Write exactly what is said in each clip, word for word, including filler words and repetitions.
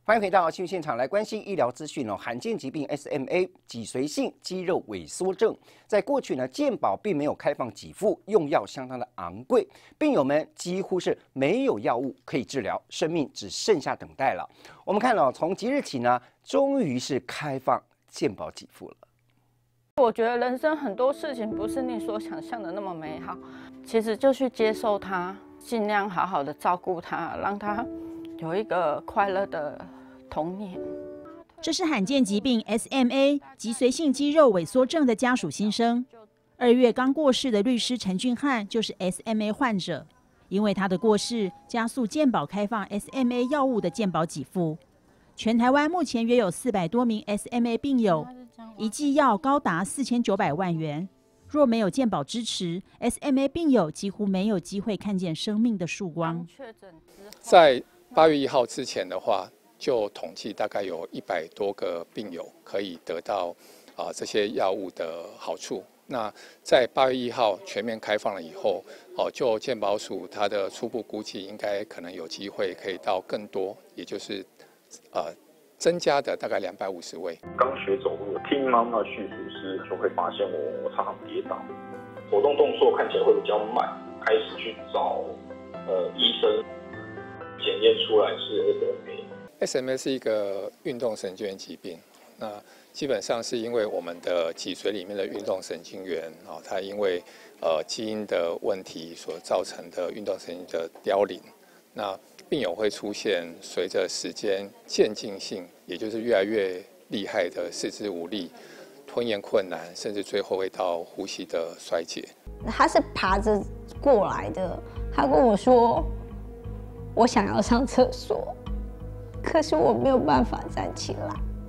欢迎回到新闻现场，来关心医疗资讯哦。罕见疾病 S M A 脊髓性肌肉萎缩症，在过去呢，健保并没有开放给付，用药相当的昂贵，病友们几乎是没有药物可以治疗，生命只剩下等待了。我们看到、哦，从即日起呢，终于是开放健保给付了。 我觉得人生很多事情不是你所想象的那么美好，其实就去接受它，尽量好好的照顾它，让它有一个快乐的童年。 这是罕见疾病 S M A 脊髓性肌肉萎缩症的家属心声。二月刚过世的律师陈俊翰就是 S M A 患者，因为他的过世，加速健保开放 S M A 药物的健保给付。全台湾目前约有四百多名 S M A 病友，一剂药高达四千九百万元。若没有健保支持 ，S M A 病友几乎没有机会看见生命的曙光。 在八月一号之前的话，就统计大概有一百多个病友可以得到啊、呃、这些药物的好处。那在八月一号全面开放了以后，哦、呃，就健保署它的初步估计，应该可能有机会可以到更多，也就是呃增加的大概两百五十位。 刚学走路，听妈妈叙述时，就会发现我我常常跌倒，活动动作看起来会比较慢，开始去找呃医生。检验出来是 S M A。S M A 是一个运动神经元疾病，那基本上是因为我们的脊髓里面的运动神经元啊，它因为呃基因的问题所造成的运动神经的凋零，那病友会出现随着时间渐进性，也就是越来越厉害的四肢无力、吞咽困难，甚至最后会到呼吸的衰竭。 他是爬着过来的，他跟我说。我想要上厕所，可是我没有办法站起来，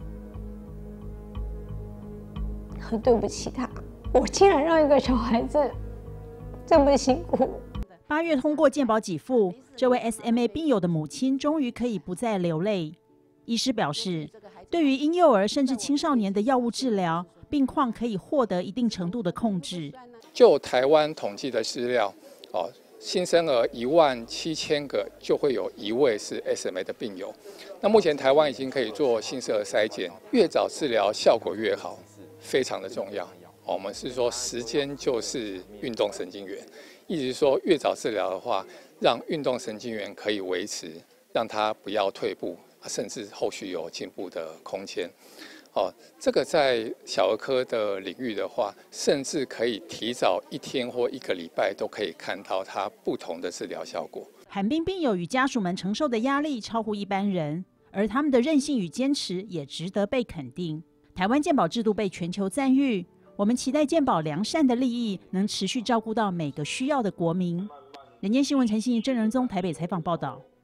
很对不起他，我竟然让一个小孩子这么辛苦。 八月通过健保给付，这位 S M A 病友的母亲终于可以不再流泪。医师表示，对于婴幼儿甚至青少年的药物治疗，病况可以获得一定程度的控制。 就台湾统计的资料，哦。新生儿一万七千个就会有一位是 S M A 的病友。那目前台湾已经可以做新生儿筛检，越早治疗效果越好，非常的重要。我们是说时间就是运动神经元，意思是说越早治疗的话，让运动神经元可以维持，让它不要退步，甚至后续有进步的空间。哦，这个在小儿科的领域的话，甚至可以提早一天或一个礼拜都可以看到它不同的治疗效果。 罕病病友与家属们承受的压力超乎一般人，而他们的韧性与坚持也值得被肯定。台湾健保制度被全球赞誉，我们期待健保良善的利益能持续照顾到每个需要的国民。人间新闻陈信、郑仁宗台北采访报道。